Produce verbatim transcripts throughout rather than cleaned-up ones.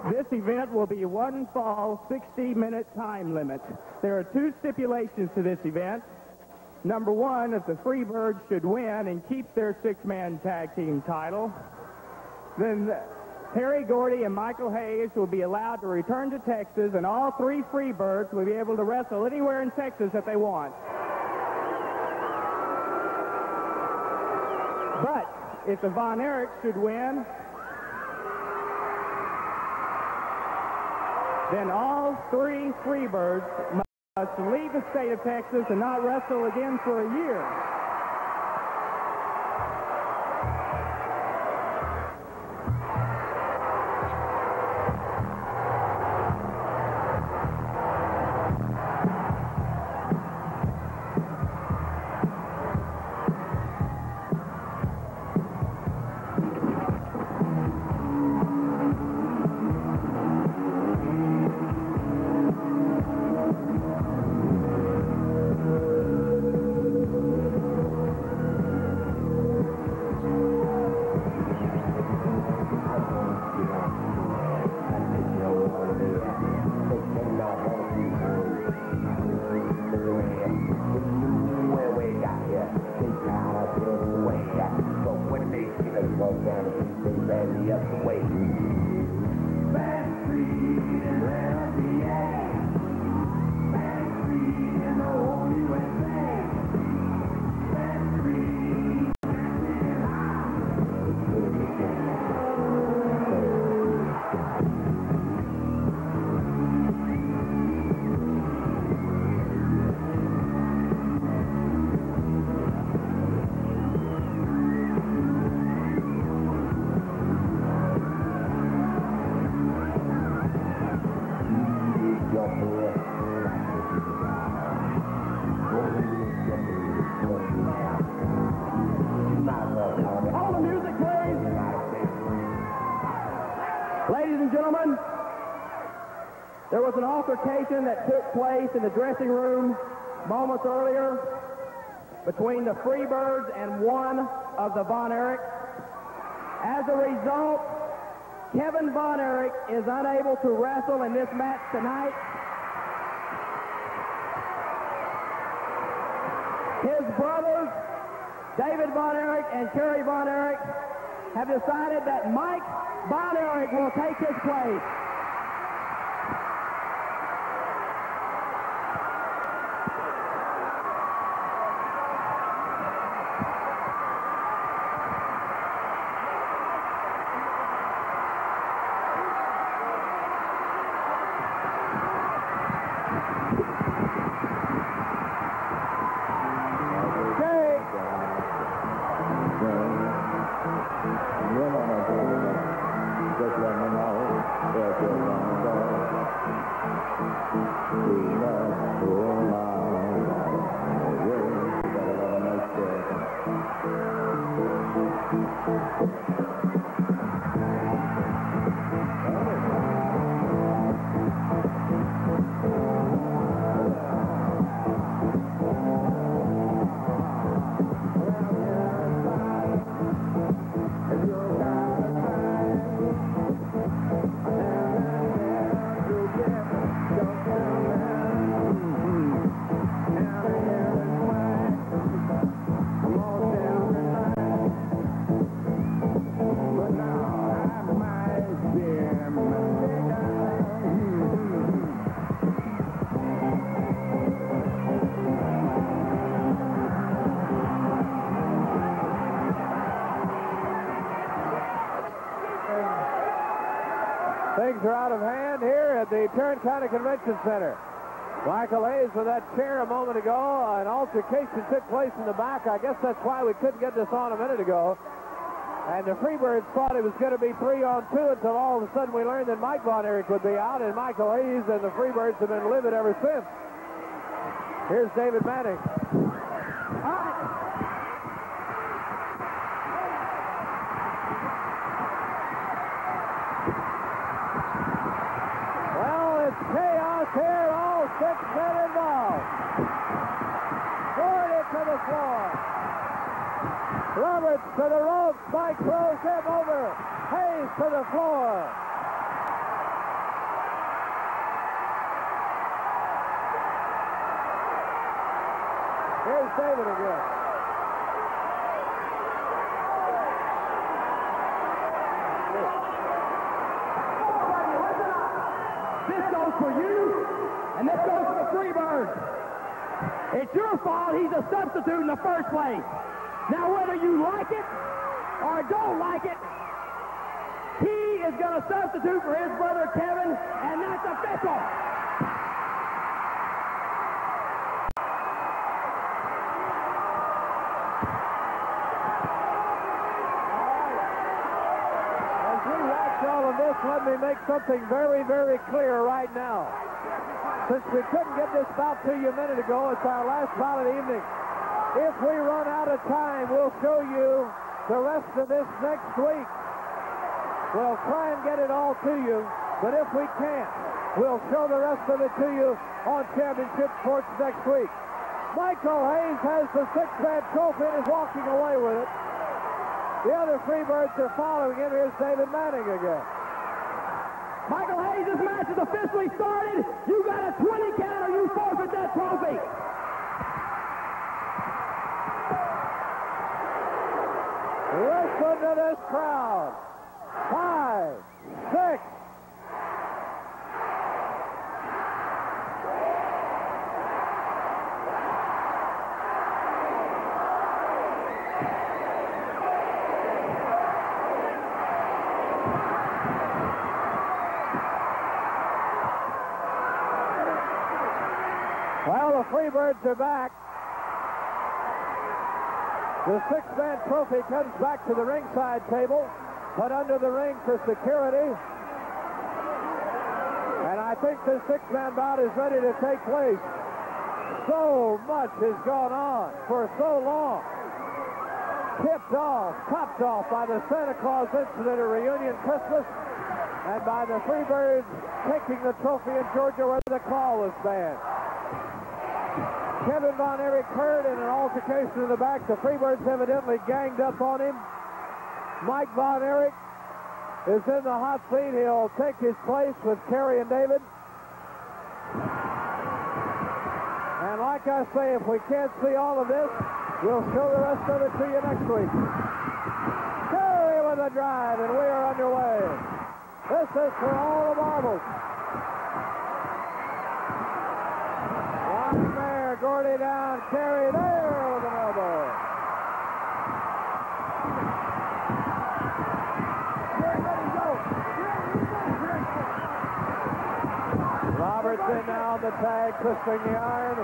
This event will be one fall, sixty minute time limit. There are two stipulations to this event. Number one, if the Freebirds should win and keep their six-man tag team title, then Kerry, Gordy, and Michael Hayes will be allowed to return to Texas, and all three Freebirds will be able to wrestle anywhere in Texas that they want. But if the Von Erich should win, then all three Freebirds must leave the state of Texas and not wrestle again for a year. There was an altercation that took place in the dressing room moments earlier between the Freebirds and one of the Von Erichs. As a result, Kevin Von Erich is unable to wrestle in this match tonight. His brothers, David Von Erich and Kerry Von Erich, have decided that Mike Von Erich will take his place. Things are out of hand here at the Tarrant County Convention Center. Michael Hayes with that chair a moment ago. An altercation took place in the back. I guess that's why we couldn't get this on a minute ago. And the Freebirds thought it was going to be three on two until all of a sudden we learned that Mike Von Erich would be out, and Michael Hayes and the Freebirds have been livid ever since. Here's David Manning. Chaos here, all six men involved. Gordy to the floor. Roberts to the ropes. Mike throws him over. Hayes to the floor. Here's David again. This goes for you, and this goes for the Freebirds. It's your fault he's a substitute in the first place. Now, whether you like it or don't like it, he is going to substitute for his brother Kevin, and that's official. As we watch all of this, let me make something very, very clear right now. Since we couldn't get this bout to you a minute ago, it's our last bout of the evening. If we run out of time, we'll show you the rest of this next week. We'll try and get it all to you, but if we can't, we'll show the rest of it to you on Championship Sports next week. Michael Hayes has the six-man trophy and is walking away with it. The other Freebirds are following him. Here's David Manning again. Michael Hayes, this match is officially started. You got a twenty count or you forfeit that trophy. Listen to this crowd. Five, six. Well, the Freebirds are back. The six-man trophy comes back to the ringside table, put under the ring for security. And I think this six-man bout is ready to take place. So much has gone on for so long. Tipped off, topped off by the Santa Claus incident at Reunion Christmas, and by the Freebirds taking the trophy in Georgia where the call was banned. Kevin Von Erich hurt in an altercation in the back. The Freebirds evidently ganged up on him. Mike Von Erich is in the hot seat. He'll take his place with Kerry and David. And like I say, if we can't see all of this, we'll show the rest of it to you next week. Kerry with a drive, and we are underway. This is for all the marbles. One there, Gordy down, Kerry there with an elbow. Robertson now on the tag, twisting the arm.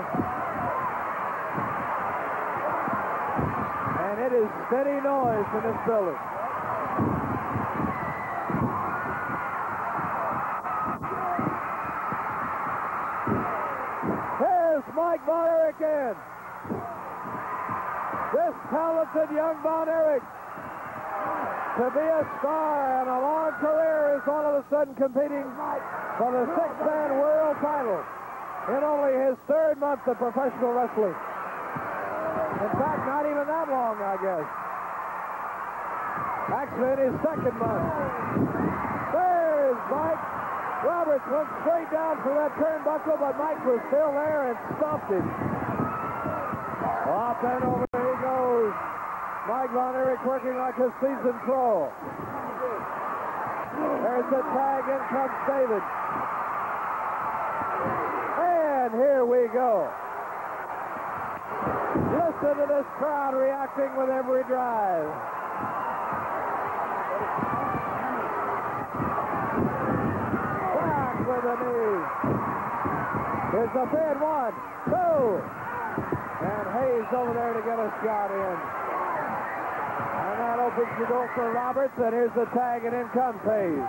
And it is steady noise in this building. Here's Mike Von Erich in. This talented young Von Erich, to be a star and a long career, is all of a sudden competing for the six-man world title in only his third month of professional wrestling. In fact, not even that long, I guess. Actually, in his second month. There's Mike. Roberts went straight down for that turnbuckle, but Mike was still there and stopped him. Up and over he goes. Mike Von Erich working like a seasoned pro. There's the tag, in comes David. And here we go. Listen to this crowd reacting with every drive. Back with a knee. Here's the pin, one, two. And Hayes over there to get a shot in. And that opens the door for Roberts, and here's the tag, and in comes Hayes.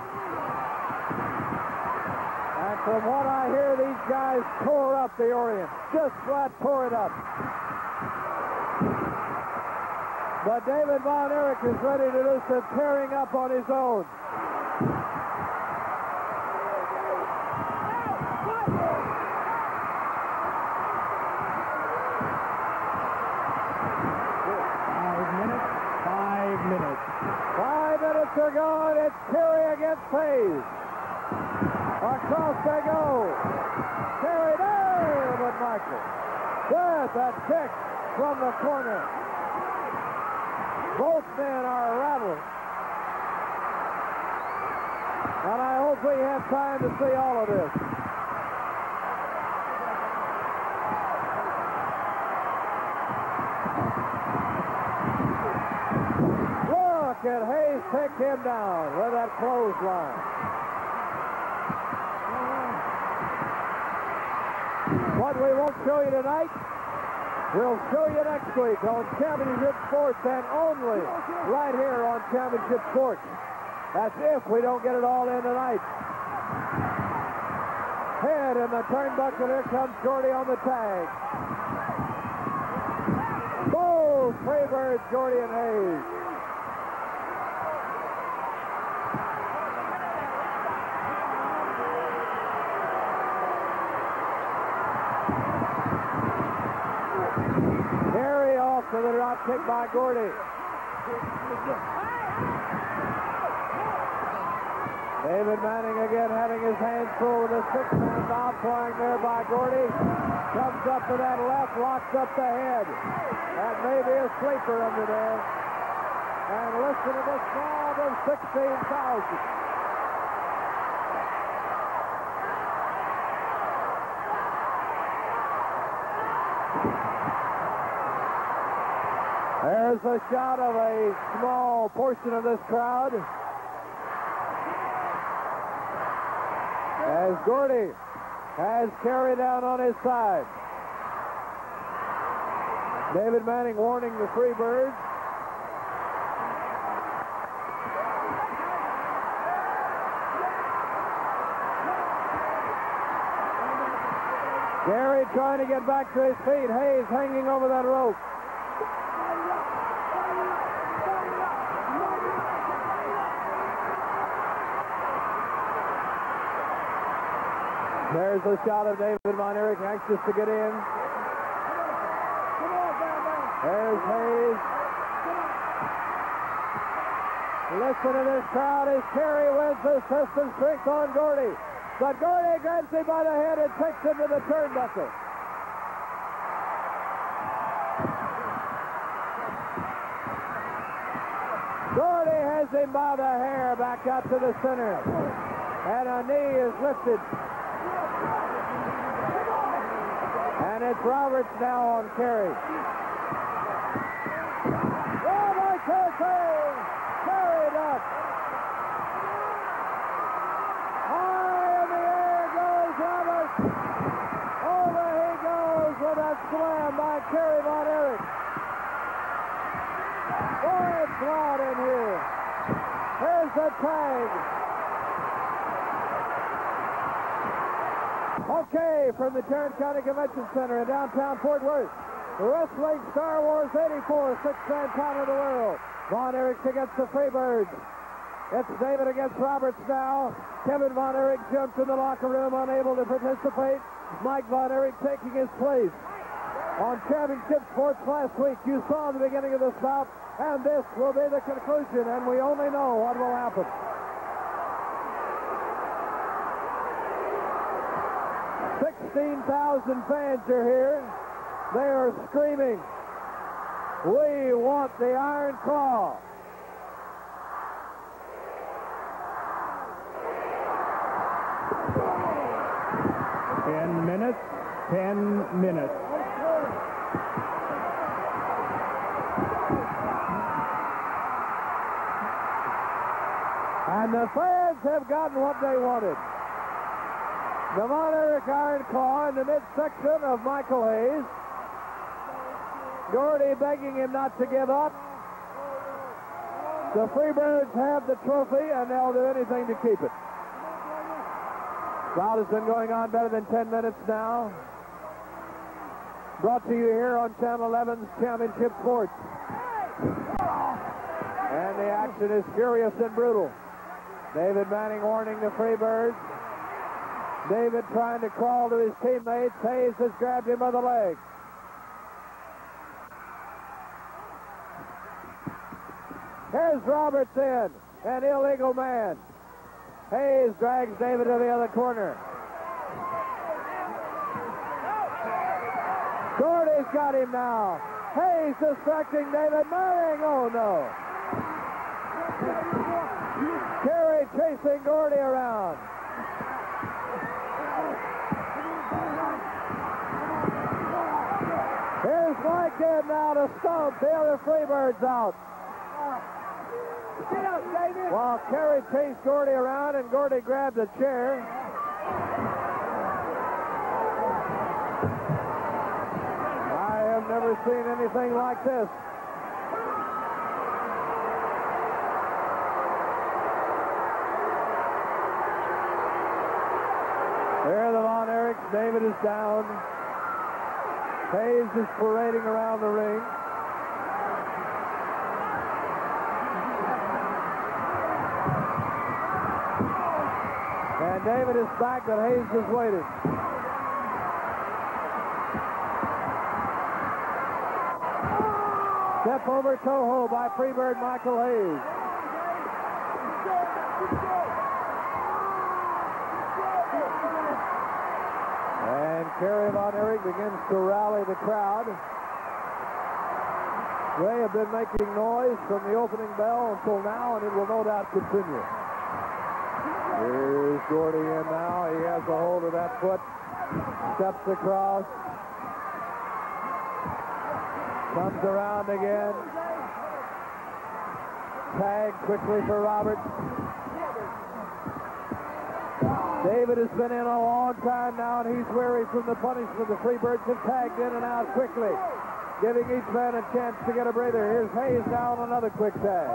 And from what I hear, these guys tore up the Orient. Just flat tore it up. But David Von Erich is ready to do some tearing up on his own. Five minutes. Five minutes. Five minutes are gone. It's Kerry against Hayes. Across they go. Kerry there with Michael. Good, that kick. from the corner. Both men are rattled. And I hope we have time to see all of this. Look at Hayes take him down with that clothesline. What we won't show you tonight, we'll show you next week on Championship Sports, and only right here on Championship Sports. That's if we don't get it all in tonight. Head in the turnbuckle. Here comes Gordy on the tag. Both Freebirds, Gordy and Hayes. Kerry off to the drop kick by Gordy. David Manning again having his hands full with a six-man bob flying there by Gordy. Comes up to that left, locks up the head. That may be a sleeper under there. And listen to this crowd of sixteen thousand. There's a shot of a small portion of this crowd as Gordy has Kerry down on his side. David Manning warning the Freebirds. Kerry trying to get back to his feet. Hayes hanging over that rope. There's a shot of David Von Erich, anxious to get in. There's Hayes. Listen to this crowd as Kerry wins the system strength on Gordy. But Gordy grabs him by the head and takes him to the turnbuckle. Gordy has him by the hair back out to the center. And a knee is lifted. And it's Roberts now on Kerry. Roberts has him carried up. High in the air goes Roberts. Over he goes with a slam by Kerry Von Erich. Boy, it's loud in here. Here's the tag. Okay, from the Tarrant County Convention Center in downtown Fort Worth, the Wrestling Star Wars eighty-four six-man title of the world. Von Erich against the Freebirds. It's David against Roberts now. Kevin Von Erich jumps in the locker room, unable to participate. Mike Von Erich taking his place. On Championship Sports last week, you saw the beginning of this bout, and this will be the conclusion, and we only know what will happen. sixteen thousand fans are here. They are screaming, "We want the Iron Claw." Ten minutes, ten minutes. And the fans have gotten what they wanted. The Von Erich Iron Claw in the midsection of Michael Hayes. Gordy begging him not to give up. The Freebirds have the trophy, and they'll do anything to keep it. Bout has been going on better than ten minutes now. Brought to you here on Channel eleven's Championship Sports. And the action is furious and brutal. David Manning warning the Freebirds. David trying to crawl to his teammates. Hayes has grabbed him by the leg. Here's Roberts in, an illegal man. Hayes drags David to the other corner. Gordy's got him now. Hayes distracting David Manning. Oh, no. Kerry chasing Gordy around. Here's Mike in now to stomp the other Freebirds out. While Kerry chased Gordy around and Gordy grabbed a chair. I have never seen anything like this. There the Von Erichs. David is down. Hayes is parading around the ring. And David is back, but Hayes is waiting. Step over Toho by Freebird Michael Hayes. And Kerry Von Erich begins to rally the crowd. They have been making noise from the opening bell until now, and it will no doubt continue. Here's Gordy in now. He has a hold of that foot. Steps across. Comes around again. Tag quickly for Roberts. David has been in a long time now, and he's weary from the punishment. The Freebirds have tagged in and out quickly, giving each man a chance to get a breather. Here's Hayes down, another quick tag.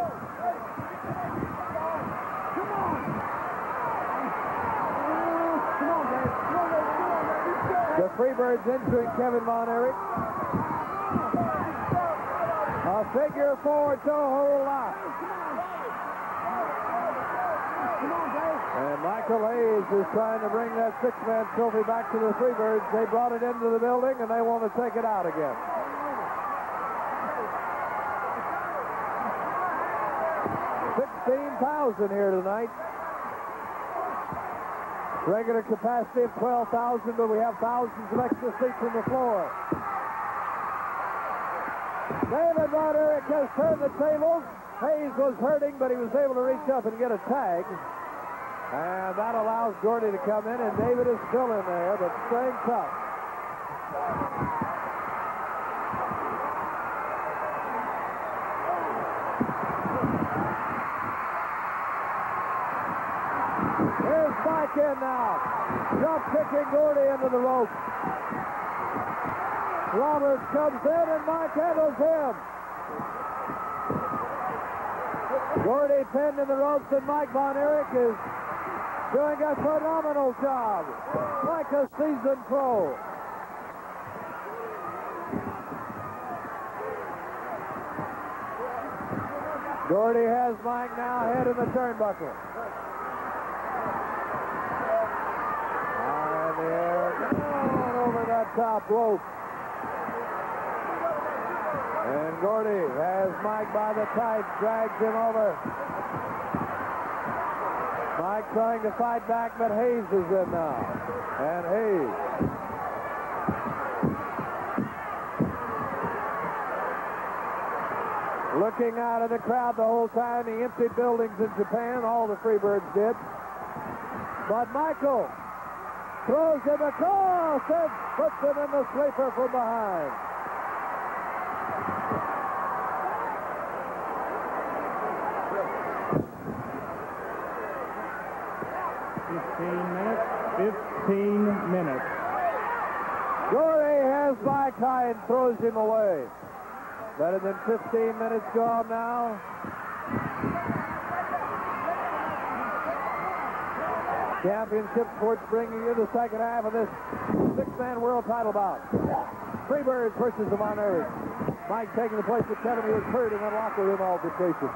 The Freebirds entering Kevin Von Erich. A figure four to a whole lot. And Michael Hayes is trying to bring that six-man trophy back to the Freebirds. They brought it into the building, and they want to take it out again. sixteen thousand here tonight. Regular capacity of twelve thousand, but we have thousands of extra seats on the floor. David Von Erich has turned the tables. Hayes was hurting, but he was able to reach up and get a tag. And that allows Gordy to come in, and David is still in there, but staying tough. Here's Mike in now. Jump kicking Gordy into the rope. Roberts comes in, and Mike handles him. Gordy pinned in the ropes, and Mike Von Erich is doing a phenomenal job, like a seasoned pro. Gordy has Mike now head in the turnbuckle. High in the air, down over that top rope. And Gordy has Mike by the tights, drags him over. Mike trying to fight back, but Hayes is in now. And Hayes. Looking out at the crowd the whole time. He emptied buildings in Japan. All the Freebirds did. But Michael throws him across and puts him in the sleeper from behind. fifteen minutes. fifteen minutes. Gordy has Mike high and throws him away. Better than fifteen minutes gone now. Championship Sports bringing you the second half of this six-man world title bout. Freebirds versus the Von Erich. Mike taking the place of Kevin, who was hurt in that locker room altercation.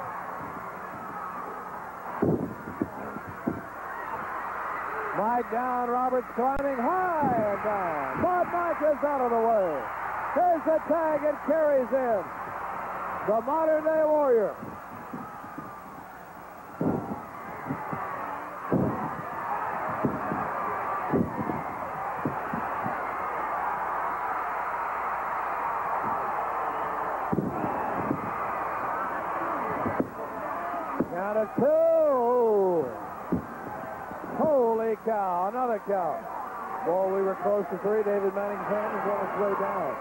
Mike down, Roberts climbing high and down. But Mike is out of the way. There's the tag and carries in. The modern day warrior. cow, another cow. Boy, we were close to three. David Manning's hand is on its way down.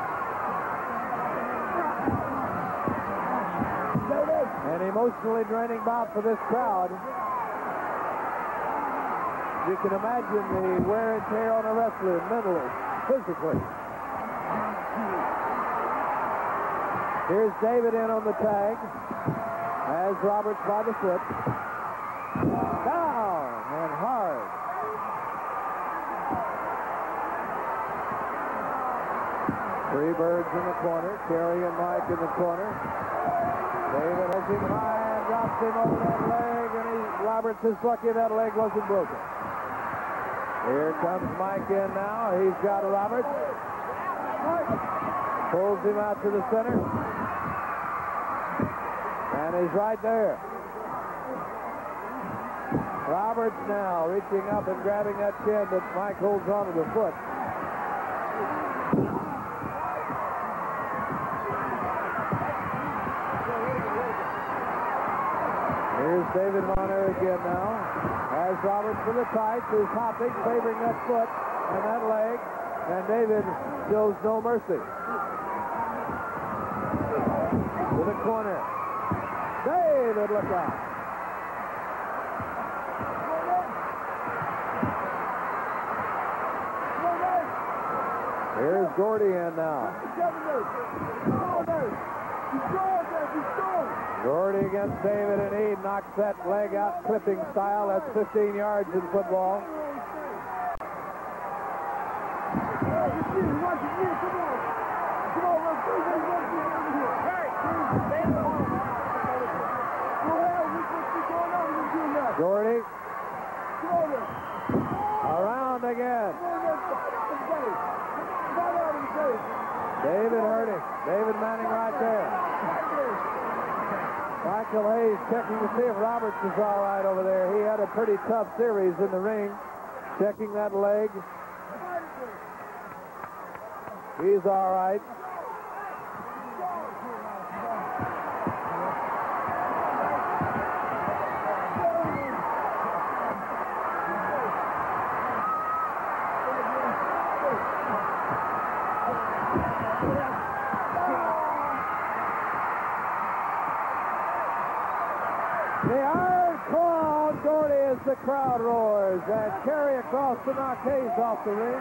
An emotionally draining bout for this crowd. You can imagine the wear and tear on a wrestler, mentally, physically. Here's David in on the tag. Has Roberts by the foot. Down and hard. Freebirds in the corner. Kerry and Mike in the corner. David has him high and drops him over that leg, and he, Roberts is lucky that leg wasn't broken. Here comes Mike in now. He's got Roberts. Pulls him out to the center. And he's right there. Roberts now reaching up and grabbing that chin, but Mike holds on to the foot. Here's David Bonner again now. Has Roberts for the tights, is hopping, favoring that foot and that leg, and David shows no mercy. To the corner. David, look out. Here's Gordy in now. Gordy against David, and he knocks that leg out clipping style. That's fifteen yards in football. Gordy. Around again. David hurting. David Manning right there. Michael Hayes checking to see if Roberts is all right over there. He had a pretty tough series in the ring. Checking that leg. He's all right. The crowd roars, and Kerry across to knock Hayes off the ring.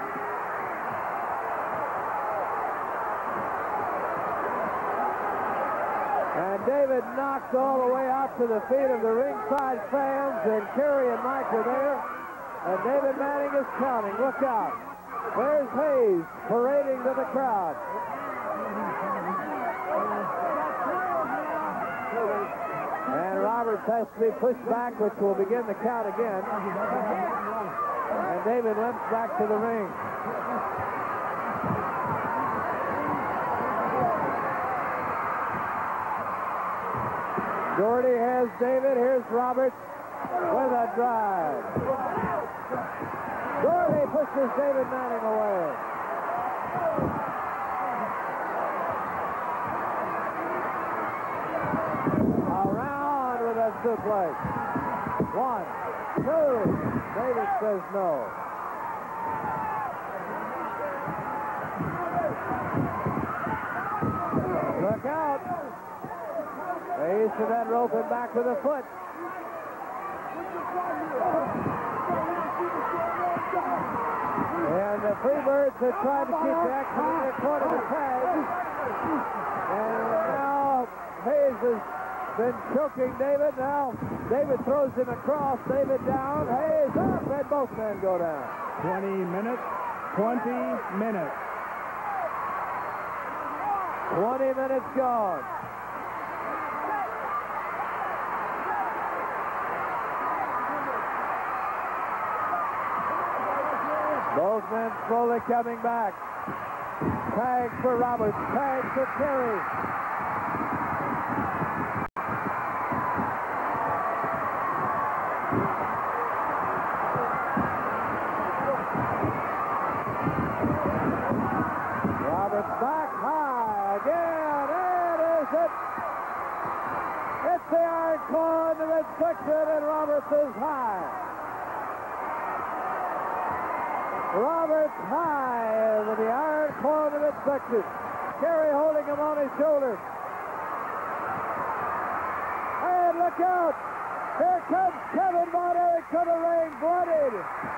And David knocked all the way out to the feet of the ringside fans, and Kerry and Mike were there, and David Manning is counting. Look out. There's Hayes parading to the crowd. And Roberts has to be pushed back, which will begin the count again. And David limps back to the ring. Gordy has David. Here's Roberts with a drive. Gordy pushes David Manning away. Suplex. One, two. David says no. Look out. Hayes to that rope and back with a foot. And the Freebirds have tried to keep the action in their corner of the tag. And now Hayes is been choking David. Now David throws him across. David down. Hayes up, and both men go down. twenty minutes. twenty minutes. twenty minutes gone. Both men slowly coming back. Tag for Roberts. Tag for Kerry. Back high again. It is it. It's the Iron Claw in the midsection, and Roberts is high. Roberts high with the iron claw in midsection. Kerry holding him on his shoulder. And look out! Here comes Kevin Von Erich to the ring, bloodied.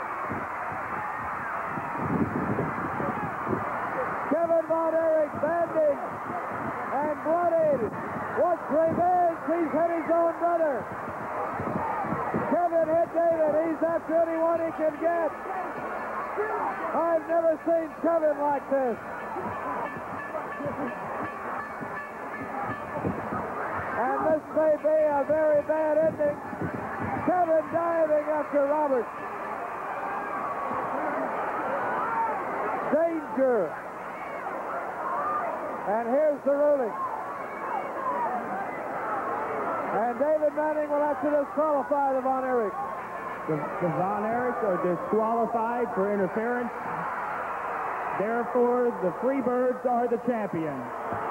Kevin Von Erich bandaged and bloodied. What's revenge? He's hit his own brother. Kevin hit David. He's after anyone he can get. I've never seen Kevin like this. And this may be a very bad ending. Kevin diving after Roberts. Danger. And here's the ruling. And David Manning will have to disqualify the Von Erich. The, the Von Erich are disqualified for interference. Therefore, the Freebirds are the champions.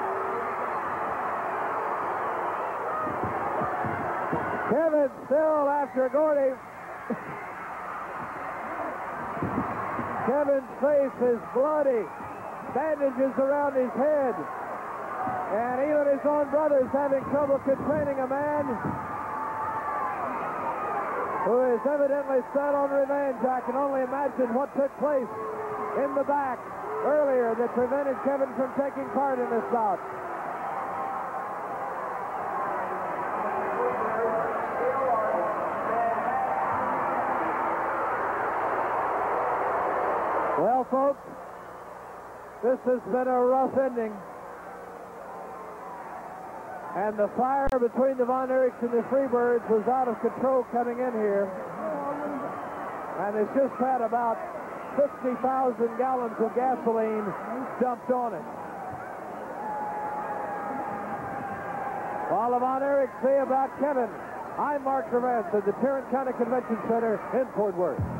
Kevin still after Gordy. Kevin's face is bloody. Bandages around his head. And even his own brother's having trouble containing a man who is evidently set on revenge. I can only imagine what took place in the back earlier that prevented Kevin from taking part in this bout. Well, folks, this has been a rough ending. And the fire between the Von Erichs and the Freebirds was out of control coming in here. And it's just had about fifty thousand gallons of gasoline dumped on it. While the Von Erichs say about Kevin, I'm Mark Trevance at the Tarrant County Convention Center in Fort Worth.